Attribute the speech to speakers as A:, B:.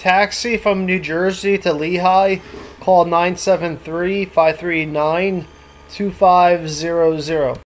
A: taxi from New Jersey to Lehigh, call 973-539-2500.